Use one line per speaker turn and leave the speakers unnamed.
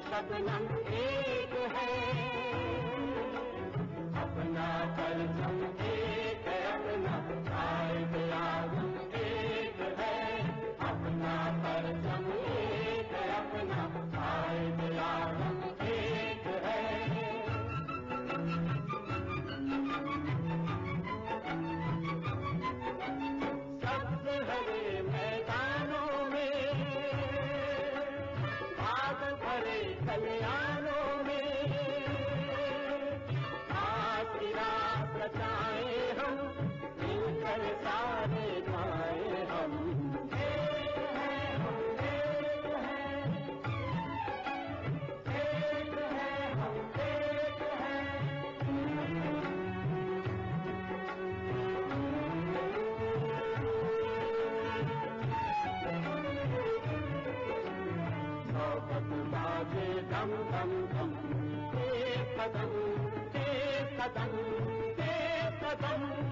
शबनम एक है, अपना परचम एक है, अपना कायदे आज़म एक है, अपना परचम एक है, अपना कायदे आज़म एक है। सबसे हरे मैदानों में, बादल भरे कल्याणों में, आसिरा बचाए हम, मिलकर सारे गाए हम, एक है हम, एक है, एक है हम, एक है। शौकत बाजे दम दम दम, एक कदम, एक कदम, एक कदम।